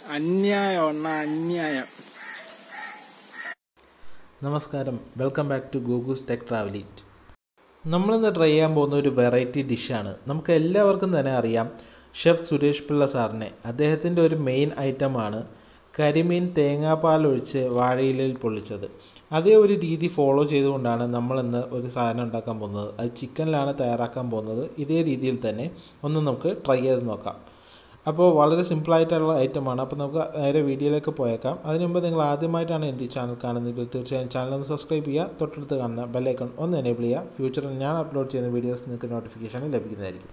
അന്യായം അന്യായം. നമസ്കാരം, വെൽക്കം ബാക്ക് ടു ഗൂഗൂസ് ടെക് ട്രാവൽ ഈറ്റ്. നമ്മളിന്ന് ട്രൈ ചെയ്യാൻ പോകുന്ന ഒരു വെറൈറ്റി ഡിഷാണ്. നമുക്ക് എല്ലാവർക്കും തന്നെ അറിയാം ഷെഫ് സുരേഷ് പിള്ള സാറിനെ. അദ്ദേഹത്തിൻ്റെ ഒരു മെയിൻ ഐറ്റമാണ് കരിമീൻ തേങ്ങാപ്പാൽ ഒഴിച്ച് വാഴയിലയിൽ പൊള്ളിച്ചത്. അതേ ഒരു രീതി ഫോളോ ചെയ്തുകൊണ്ടാണ് നമ്മളിന്ന് ഒരു സാധനം ഉണ്ടാക്കാൻ പോകുന്നത്. അത് ചിക്കനിലാണ് തയ്യാറാക്കാൻ പോകുന്നത്. ഇതേ രീതിയിൽ തന്നെ ഒന്ന് നമുക്ക് ട്രൈ ചെയ്ത് നോക്കാം. അപ്പോൾ വളരെ സിമ്പിളായിട്ടുള്ള ഐറ്റമാണ്. അപ്പോൾ നമുക്ക് നേരെ വീഡിയോയിലേക്ക് പോയേക്കാം. അതിന് മുമ്പ് നിങ്ങൾ ആദ്യമായിട്ടാണ് എൻ്റെ ഈ ചാനൽ കാണുന്നതെങ്കിൽ തീർച്ചയായും ചാനൽ ഒന്ന് സബ്സ്ക്രൈബ് ചെയ്യുക. തൊട്ടടുത്ത് കാണുന്ന ബെല്ലൈക്കൺ ഒന്ന് എനേബിൾ ചെയ്യുക. ഫ്യൂച്ചറിൽ ഞാൻ അപ്ലോഡ് ചെയ്യുന്ന വീഡിയോസ് നിങ്ങൾക്ക് നോട്ടിഫിക്കേഷൻ ലഭിക്കുന്നതായിരിക്കും.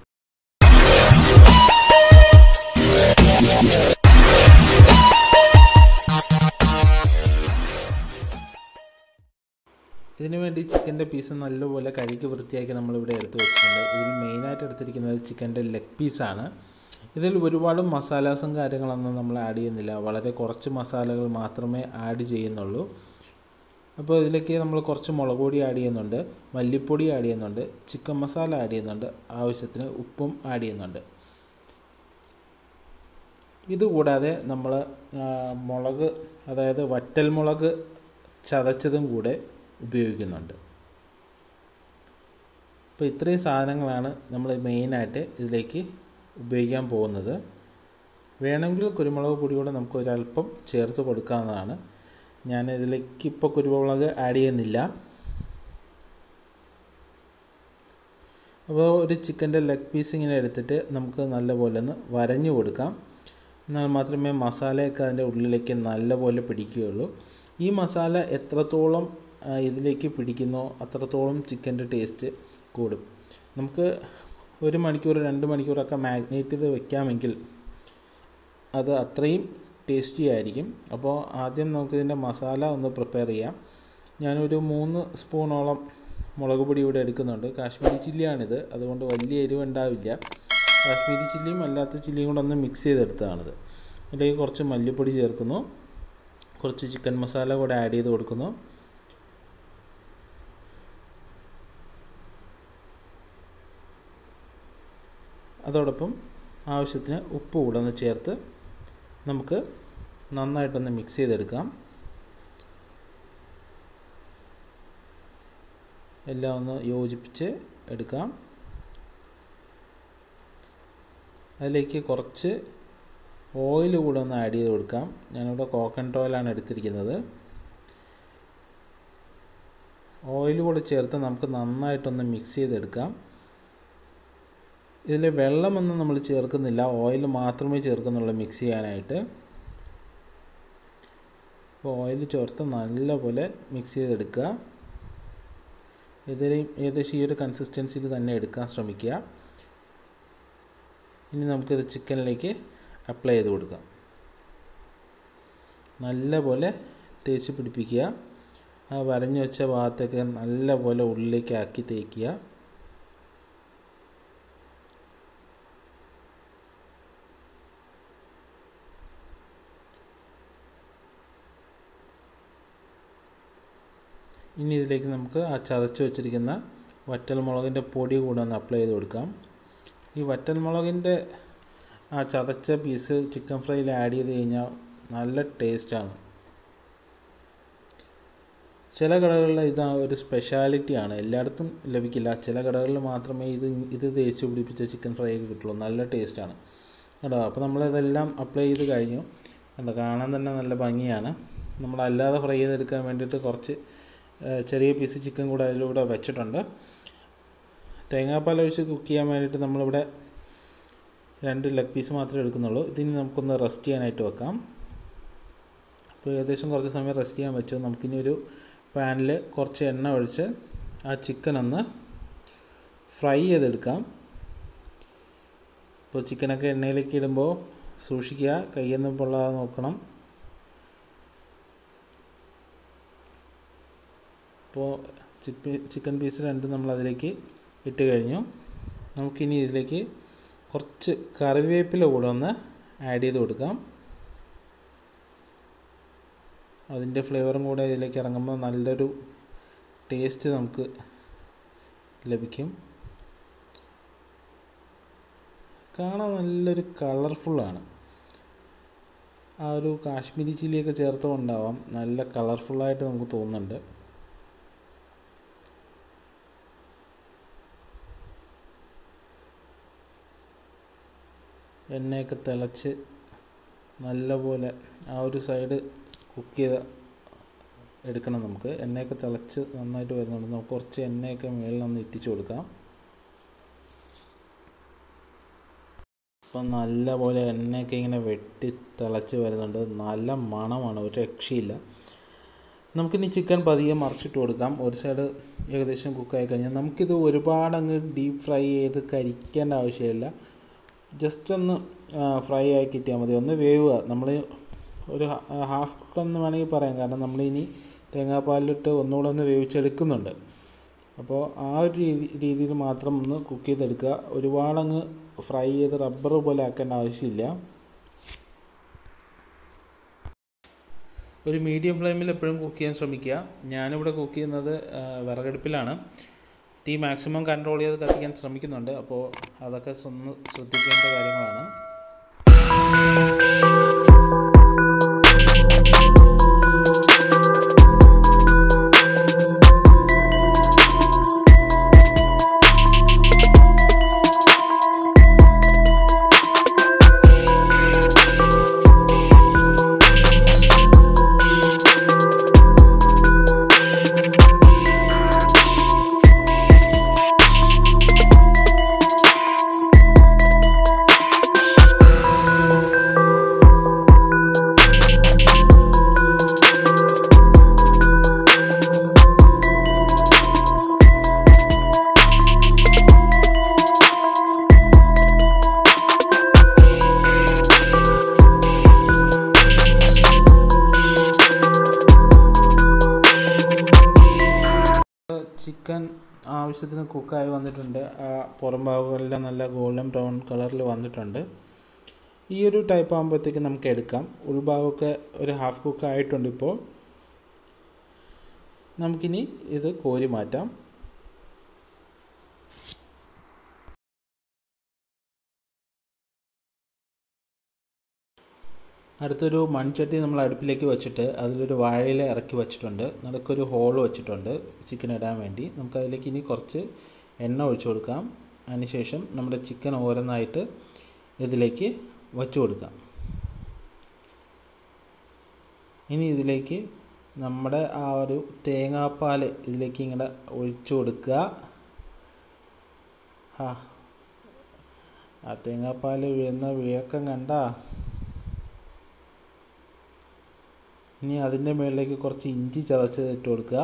ഇതിനുവേണ്ടി ചിക്കൻ്റെ പീസ് നല്ലപോലെ കഴുകി വൃത്തിയാക്കി നമ്മളിവിടെ എടുത്ത് വെച്ചിട്ടുണ്ട്. ഇതിൽ മെയിനായിട്ട് എടുത്തിരിക്കുന്നത് ചിക്കൻ്റെ ലെഗ് പീസാണ്. ഇതിൽ ഒരുപാട് മസാലാസും കാര്യങ്ങളൊന്നും നമ്മൾ ആഡ് ചെയ്യുന്നില്ല. വളരെ കുറച്ച് മസാലകൾ മാത്രമേ ആഡ് ചെയ്യുന്നുള്ളൂ. അപ്പോൾ ഇതിലേക്ക് നമ്മൾ കുറച്ച് മുളക് പൊടി ആഡ് ചെയ്യുന്നുണ്ട്, മല്ലിപ്പൊടി ആഡ് ചെയ്യുന്നുണ്ട്, ചിക്കൻ മസാല ആഡ് ചെയ്യുന്നുണ്ട്, ആവശ്യത്തിന് ഉപ്പും ആഡ് ചെയ്യുന്നുണ്ട്. ഇതുകൂടാതെ നമ്മൾ മുളക്, അതായത് വറ്റൽ മുളക് ചതച്ചതും കൂടെ ഉപയോഗിക്കുന്നുണ്ട്. അപ്പോൾ ഇത്രയും സാധനങ്ങളാണ് നമ്മൾ മെയിനായിട്ട് ഇതിലേക്ക് ഉപയോഗിക്കാൻ പോകുന്നത്. വേണമെങ്കിൽ കുരുമുളക് പൊടി കൂടെ നമുക്ക് ഒരല്പം ചേർത്ത് കൊടുക്കാവുന്നതാണ്. ഞാൻ ഇതിലേക്ക് ഇപ്പോൾ കുരുമുളക് ആഡ് ചെയ്യുന്നില്ല. അപ്പോൾ ഒരു ചിക്കൻ്റെ ലെഗ് പീസ് ഇങ്ങനെ എടുത്തിട്ട് നമുക്ക് നല്ലപോലെ ഒന്ന് വരഞ്ഞു കൊടുക്കാം. എന്നാൽ മാത്രമേ മസാലയൊക്കെ അതിൻ്റെ ഉള്ളിലേക്ക് നല്ലപോലെ പിടിക്കുകയുള്ളൂ. ഈ മസാല എത്രത്തോളം ഇതിലേക്ക് പിടിക്കുന്നോ അത്രത്തോളം ചിക്കൻ്റെ ടേസ്റ്റ് കൂടും. നമുക്ക് 1 മണിക്കൂർ 2 മണിക്കൂറൊക്കെ മാഗ്നേറ്റ് ചെയ്ത് വെക്കാമെങ്കിൽ അത് അത്രയും ടേസ്റ്റി ആയിരിക്കും. അപ്പോൾ ആദ്യം നമുക്കിതിൻ്റെ മസാല ഒന്ന് പ്രിപ്പയർ ചെയ്യാം. ഞാനൊരു 3 സ്പൂണോളം മുളക് പൊടി ഇവിടെ എടുക്കുന്നുണ്ട്. കാശ്മീരി ചില്ലിയാണിത്, അതുകൊണ്ട് വലിയ എരിവ് ഉണ്ടാവില്ല. കാശ്മീരി ചില്ലിയും അല്ലാത്ത ചില്ലിയും കൂടെ ഒന്ന് മിക്സ് ചെയ്തെടുത്തതാണിത്. ഇതിലേക്ക് കുറച്ച് മല്ലിപ്പൊടി ചേർക്കുന്നു, കുറച്ച് ചിക്കൻ മസാല കൂടെ ആഡ് ചെയ്ത് കൊടുക്കുന്നു. അതോടൊപ്പം ആവശ്യത്തിന് ഉപ്പ് കൂടെ ഒന്ന് ചേർത്ത് നമുക്ക് നന്നായിട്ടൊന്ന് മിക്സ് ചെയ്തെടുക്കാം. എല്ലാം ഒന്ന് യോജിപ്പിച്ച് എടുക്കാം. അതിലേക്ക് കുറച്ച് ഓയിൽ കൂടെ ഒന്ന് ആഡ് ചെയ്ത് കൊടുക്കാം. ഞാനിവിടെ കോക്കനട്ട് ഓയിലാണ് എടുത്തിരിക്കുന്നത്. ഓയിൽ കൂടെ ചേർത്ത് നമുക്ക് നന്നായിട്ടൊന്ന് മിക്സ് ചെയ്തെടുക്കാം. ഇതിൽ വെള്ളമൊന്നും നമ്മൾ ചേർക്കുന്നില്ല, ഓയിൽ മാത്രമേ ചേർക്കുന്നുള്ളൂ മിക്സ് ചെയ്യാനായിട്ട്. അപ്പോൾ ഓയിൽ ചേർത്ത് നല്ലപോലെ മിക്സ് ചെയ്തെടുക്കുക. ഏകദേശം ഈ ഒരു കൺസിസ്റ്റൻസിയിൽ തന്നെ എടുക്കാൻ ശ്രമിക്കുക. ഇനി നമുക്കിത് ചിക്കനിലേക്ക് അപ്ലൈ ചെയ്ത് കൊടുക്കാം. നല്ലപോലെ തേച്ച് പിടിപ്പിക്കുക. ആ വരഞ്ഞു വെച്ച ഭാഗത്തൊക്കെ നല്ലപോലെ ഉള്ളിലേക്ക് ആക്കി തേക്കുക. ഇനി ഇതിലേക്ക് നമുക്ക് ആ ചതച്ച് വെച്ചിരിക്കുന്ന വറ്റൽ മുളകിൻ്റെ പൊടി കൂടെ ഒന്ന് അപ്ലൈ ചെയ്ത് കൊടുക്കാം. ഈ വറ്റൽ മുളകിൻ്റെ ആ ചതച്ച പീസ് ചിക്കൻ ഫ്രൈയിൽ ആഡ് ചെയ്ത് കഴിഞ്ഞാൽ നല്ല ടേസ്റ്റാണ്. ചില കടകളിൽ ഇത് ഒരു സ്പെഷ്യാലിറ്റിയാണ്, എല്ലായിടത്തും ലഭിക്കില്ല. ചില കടകളിൽ മാത്രമേ ഇത് തേച്ച് പിടിപ്പിച്ച ചിക്കൻ ഫ്രൈ ഒക്കെ കിട്ടുള്ളൂ. നല്ല ടേസ്റ്റാണ് കേട്ടോ. അപ്പോൾ നമ്മളിതെല്ലാം അപ്ലൈ ചെയ്ത് കഴിഞ്ഞു. കണ്ടോ, കാണാൻ തന്നെ നല്ല ഭംഗിയാണ്. നമ്മളല്ലാതെ ഫ്രൈ ചെയ്തെടുക്കാൻ വേണ്ടിയിട്ട് കുറച്ച് ചെറിയ പീസ് ചിക്കൻ കൂടെ അതിലൂടെ വെച്ചിട്ടുണ്ട്. തേങ്ങാപ്പാൽ ഒഴിച്ച് കുക്ക് ചെയ്യാൻ വേണ്ടിയിട്ട് നമ്മളിവിടെ 2 ലെഗ് പീസ് മാത്രമേ എടുക്കുന്നുള്ളൂ. ഇതിന് നമുക്കൊന്ന് റെസ്റ്റ് ചെയ്യാനായിട്ട് വെക്കാം. അപ്പോൾ ഏകദേശം കുറച്ച് സമയം റെസ്റ്റ് ചെയ്യാൻ വെച്ചു. നമുക്കിനി ഒരു പാനിൽ കുറച്ച് എണ്ണ ഒഴിച്ച് ആ ചിക്കൻ ഒന്ന് ഫ്രൈ ചെയ്തെടുക്കാം. ഇപ്പോൾ ചിക്കനൊക്കെ എണ്ണയിലേക്ക് ഇടുമ്പോൾ സൂക്ഷിക്കുക, കൈയൊന്നും പൊള്ളാതെ നോക്കണം. അപ്പോൾ ചിക്കൻ പീസ് 2 നമ്മളതിലേക്ക് ഇട്ട് കഴിഞ്ഞു. നമുക്കിനി ഇതിലേക്ക് കുറച്ച് കറിവേപ്പില കൂടെ ഒന്ന് ആഡ് ചെയ്ത് കൊടുക്കാം. അതിൻ്റെ ഫ്ലേവറും കൂടെ ഇതിലേക്ക് ഇറങ്ങുമ്പോൾ നല്ലൊരു ടേസ്റ്റ് നമുക്ക് ലഭിക്കും. കാണാൻ നല്ലൊരു കളർഫുള്ളാണ്. ആ ഒരു കാശ്മീരി ചില്ലിയൊക്കെ ചേർത്തുകൊണ്ടാവാം നല്ല കളർഫുള്ളായിട്ട് നമുക്ക് തോന്നുന്നുണ്ട്. എണ്ണയൊക്കെ തിളച്ച് നല്ലപോലെ ആ ഒരു സൈഡ് കുക്ക് ചെയ്ത് എടുക്കണം. നമുക്ക് എണ്ണയൊക്കെ തിളച്ച് നന്നായിട്ട് വരുന്നുണ്ട്. നമുക്ക് കുറച്ച് എണ്ണയൊക്കെ മുകളിലൊന്ന് ഇറ്റിച്ചു കൊടുക്കാം. അപ്പം നല്ലപോലെ എണ്ണയൊക്കെ ഇങ്ങനെ വെട്ടി തിളച്ച് വരുന്നുണ്ട്. നല്ല മണമാണ്, ഒരു രക്ഷയില്ല. നമുക്കിനി ചിക്കൻ പതിയെ മറിച്ചിട്ട് കൊടുക്കാം. ഒരു സൈഡ് ഏകദേശം കുക്കായി കഴിഞ്ഞാൽ നമുക്കിത് ഒരുപാട് അങ്ങ് ഡീപ്പ് ഫ്രൈ ചെയ്ത് കരിക്കേണ്ട ആവശ്യമില്ല. ജസ്റ്റ് ഒന്ന് ഫ്രൈ ആയി കിട്ടിയാൽ മതി. ഒന്ന് വേവുക. നമ്മൾ ഒരു ഹാഫ് കുക്കെന്ന് വേണമെങ്കിൽ പറയാം. കാരണം നമ്മളിനി തേങ്ങാപ്പാലിലിട്ട് ഒന്നുകൂടെ ഒന്ന് വേവിച്ചെടുക്കുന്നുണ്ട്. അപ്പോൾ ആ ഒരു രീതിയിൽ മാത്രം ഒന്ന് കുക്ക് ചെയ്തെടുക്കുക. ഒരുപാടങ്ങ് ഫ്രൈ ചെയ്ത് റബ്ബർ പോലെ ആക്കേണ്ട ആവശ്യമില്ല. ഒരു മീഡിയം ഫ്ലെയിമിൽ എപ്പോഴും കുക്ക് ചെയ്യാൻ ശ്രമിക്കുക. ഞാനിവിടെ കുക്ക് ചെയ്യുന്നത് വിറകടുപ്പിലാണ്. തീ മാക്സിമം കൺട്രോൾ ചെയ്ത് കത്തിക്കാൻ ശ്രമിക്കുന്നുണ്ട്. അപ്പോൾ അതൊക്കെ ഒന്ന് ശ്രദ്ധിക്കേണ്ട കാര്യങ്ങളാണ്. ചിക്കൻ ആവശ്യത്തിന് കുക്കായി വന്നിട്ടുണ്ട്. ആ പുറം ഭാഗമെല്ലാം നല്ല ഗോൾഡൻ ബ്രൗൺ കളറിൽ വന്നിട്ടുണ്ട്. ഈ ഒരു ടൈപ്പ് ആകുമ്പോഴത്തേക്ക് നമുക്ക് എടുക്കാം. ഉൾഭാഗമൊക്കെ ഒരു ഹാഫ് കുക്ക് ആയിട്ടുണ്ട്. ഇപ്പോൾ നമുക്കിനി ഇത് കോരി മാറ്റാം. അടുത്തൊരു മൺചട്ടി നമ്മൾ അടുപ്പിലേക്ക് വെച്ചിട്ട് അതിലൊരു വാഴയില ഇറക്കി വെച്ചിട്ടുണ്ട്. നടുക്കൊരു ഹോൾ വെച്ചിട്ടുണ്ട് ചിക്കൻ ഇടാൻ വേണ്ടി. നമുക്കതിലേക്ക് ഇനി കുറച്ച് എണ്ണ ഒഴിച്ചു കൊടുക്കാം. അതിനുശേഷം നമ്മുടെ ചിക്കൻ ഓരോന്നായിട്ട് ഇതിലേക്ക് വച്ചു കൊടുക്കാം. ഇനി ഇതിലേക്ക് നമ്മുടെ ആ ഒരു തേങ്ങാപ്പാൽ ഇതിലേക്ക് ഇങ്ങനെ ഒഴിച്ചു കൊടുക്കുക. ആ തേങ്ങാപ്പാൽ വീഴുന്ന വിഴക്കം കണ്ട. ഇനി അതിൻ്റെ മുകളിലേക്ക് കുറച്ച് ഇഞ്ചി ചതച്ചത് ഇട്ട് കൊടുക്കുക.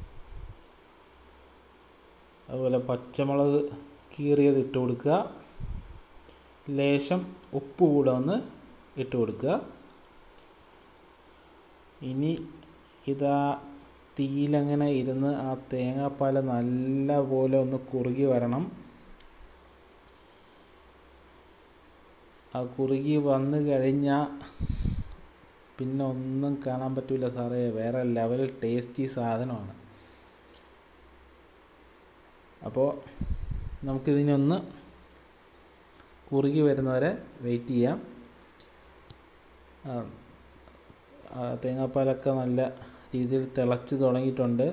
അതുപോലെ പച്ചമുളക് കീറിയത് ഇട്ട് കൊടുക്കുക. ലേശം ഉപ്പ് കൂടെ ഒന്ന് ഇട്ട് കൊടുക്കുക. ഇനി ഇതാ തീയിലങ്ങനെ ഇരുന്ന് ആ തേങ്ങാപ്പാൽ നല്ല പോലെ ഒന്ന് കുറുകി വരണം. ആ കുറുകി വന്നു കഴിഞ്ഞാൽ പിന്നെ ഒന്നും കാണാൻ പറ്റില്ല സാറേ. വേറെ ലെവൽ ടേസ്റ്റി സാധനമാണ്. അപ്പോൾ നമുക്കിതിനൊന്ന് കുറുകി വരുന്നവരെ വെയിറ്റ് ചെയ്യാം. തേങ്ങാപ്പാലൊക്കെ നല്ല രീതിയിൽ തിളച്ച് തുടങ്ങിയിട്ടുണ്ട്.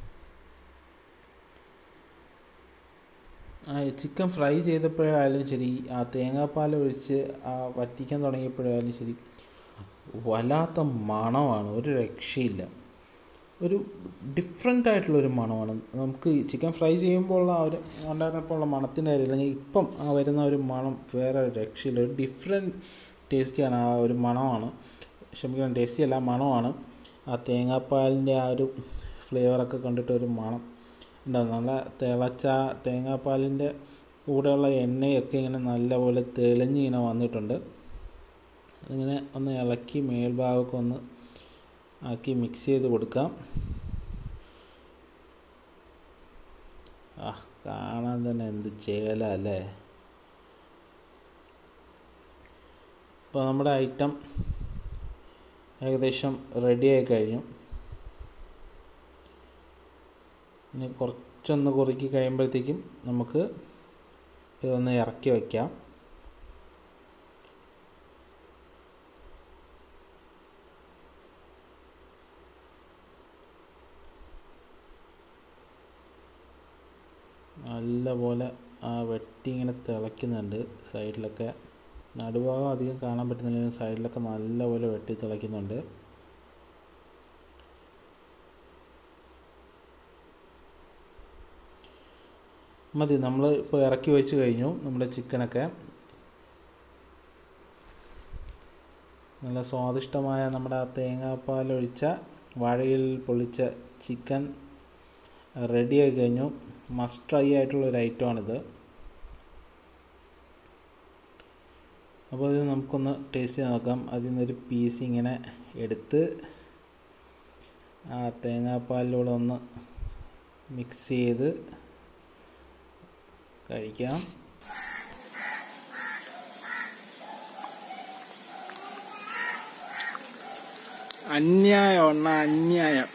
ചിക്കൻ ഫ്രൈ ചെയ്തപ്പോഴായാലും ശരി, ആ തേങ്ങാപ്പാൽ ഒഴിച്ച് വറ്റിക്കാൻ തുടങ്ങിയപ്പോഴായാലും ശരി, വല്ലാത്ത മണമാണ്, ഒരു രക്ഷയില്ല. ഒരു ഡിഫറെൻ്റ് ആയിട്ടുള്ളൊരു മണമാണ്. നമുക്ക് ചിക്കൻ ഫ്രൈ ചെയ്യുമ്പോൾ ആ ഒരു ഉണ്ടായിരുന്നപ്പോൾ ഉള്ള മണത്തിൻ്റെ കാര്യം അല്ലെങ്കിൽ ഇപ്പം ആ വരുന്ന ഒരു മണം വേറെ രക്ഷയില്ല. ഒരു ഡിഫറെൻറ്റ് ടേസ്റ്റിയാണ്. ആ ഒരു മണമാണ്, ക്ഷമിക്കണം, ടേസ്റ്റി അല്ല, മണമാണ്. ആ തേങ്ങാപ്പാലിൻ്റെ ആ ഒരു ഫ്ലേവറൊക്കെ കണ്ടിട്ട് ഒരു മണം ഉണ്ടാകും. നല്ല തിളച്ച തേങ്ങാപ്പാലിൻ്റെ കൂടെയുള്ള എണ്ണയൊക്കെ ഇങ്ങനെ നല്ലപോലെ തെളിഞ്ഞിങ്ങനെ വന്നിട്ടുണ്ട്. അതിങ്ങനെ ഒന്ന് ഇളക്കി മേൽഭാഗമൊക്കെ ഒന്ന് ആക്കി മിക്സ് ചെയ്ത് കൊടുക്കാം. കാണാൻ തന്നെ എന്ത് ചേല അല്ലേ. ഇപ്പോൾ നമ്മുടെ ഐറ്റം ഏകദേശം റെഡിയായി കഴിഞ്ഞു. ഇനി കുറച്ചൊന്ന് കുറുക്കി കഴിയുമ്പോഴത്തേക്കും നമുക്ക് ഇതൊന്ന് ഇറക്കി വയ്ക്കാം. നല്ലപോലെ വെട്ടി ഇങ്ങനെ തിളയ്ക്കുന്നുണ്ട്. സൈഡിലൊക്കെ നടുഭാഗം അധികം കാണാൻ പറ്റുന്നില്ലെങ്കിലും സൈഡിലൊക്കെ നല്ലപോലെ വെട്ടി തിളയ്ക്കുന്നുണ്ട്. മതി, നമ്മൾ ഇപ്പോൾ ഇറക്കി വെച്ച് കഴിഞ്ഞു. നമ്മുടെ ചിക്കനൊക്കെ നല്ല സ്വാദിഷ്ടമായ നമ്മുടെ തേങ്ങാപ്പാലൊഴിച്ച വാഴയിലയിൽ പൊള്ളിച്ച ചിക്കൻ റെഡിയായി കഴിഞ്ഞു. മസ്റ്റ് ട്രൈ ആയിട്ടുള്ളൊരു ഐറ്റമാണിത്. അപ്പോൾ ഇത് നമുക്കൊന്ന് ടേസ്റ്റ് ചെയ്ത് നോക്കാം. അതിൽ നിന്നൊരു പീസ് ഇങ്ങനെ എടുത്ത് ആ തേങ്ങാപ്പാലിലൂടെ ഒന്ന് മിക്സ് ചെയ്ത് കഴിക്കാം. അന്യായം,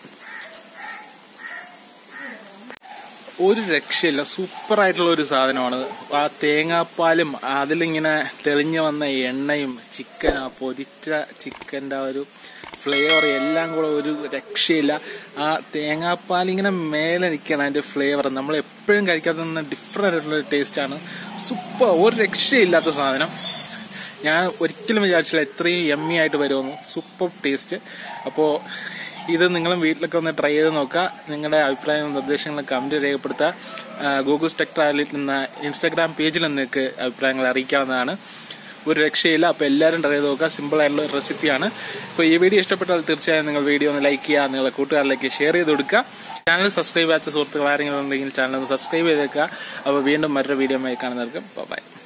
ഒരു രക്ഷയില്ല. സൂപ്പറായിട്ടുള്ള ഒരു സാധനമാണ്. ആ തേങ്ങാപ്പാലും അതിലിങ്ങനെ തെളിഞ്ഞു വന്ന എണ്ണയും ചിക്കൻ, ആ പൊരിച്ച ചിക്കൻ്റെ ആ ഒരു ഫ്ലേവർ എല്ലാം കൂടെ ഒരു രക്ഷയില്ല. ആ തേങ്ങാപ്പാലിങ്ങനെ മേലെ നിൽക്കണം അതിൻ്റെ ഫ്ലേവർ. നമ്മൾ എപ്പോഴും കഴിക്കാത്ത ഡിഫറെൻ്റ് ആയിട്ടുള്ളൊരു ടേസ്റ്റാണ്. സൂപ്പർ, ഒരു രക്ഷയില്ലാത്ത സാധനം. ഞാൻ ഒരിക്കലും വിചാരിച്ചില്ല ഇത്രയും യമ്മി ആയിട്ട് വരുമെന്ന്. Super taste. അപ്പോൾ ഇത് നിങ്ങളും വീട്ടിലൊക്കെ ഒന്ന് ട്രൈ ചെയ്ത് നോക്കുക. നിങ്ങളുടെ അഭിപ്രായങ്ങളും നിർദ്ദേശങ്ങളും കമന്റ് രേഖപ്പെടുത്തുക. ഗൂഗിൾസ് ടെക് ട്രാവലിൽ എന്ന ഇൻസ്റ്റാഗ്രാം പേജിൽ നിങ്ങൾക്ക് അഭിപ്രായങ്ങൾ അറിയിക്കാവുന്നതാണ്. ഒരു രക്ഷയില്ല. അപ്പോൾ എല്ലാവരും ട്രൈ ചെയ്ത് നോക്കുക. സിമ്പിൾ ആയിട്ടുള്ള ഒരു റെസിപ്പിയാണ്. അപ്പോൾ ഈ വീഡിയോ ഇഷ്ടപ്പെട്ടാൽ തീർച്ചയായും നിങ്ങൾ വീഡിയോ ഒന്ന് ലൈക്ക് ചെയ്യുക, നിങ്ങളുടെ കൂട്ടുകാരിലേക്ക് ഷെയർ ചെയ്ത് കൊടുക്കുക. ചാനൽ സബ്സ്ക്രൈബ് ചെയ്യാത്ത സുഹൃത്തുക്കൾ ആരെങ്കിലും ഉണ്ടെങ്കിൽ ചാനൽ ഒന്ന് സബ്സ്ക്രൈബ് ചെയ്തേക്കുക. അപ്പോൾ വീണ്ടും മറ്റൊരു വീഡിയോ ആയി കാണുന്നവർക്ക് ബൈ.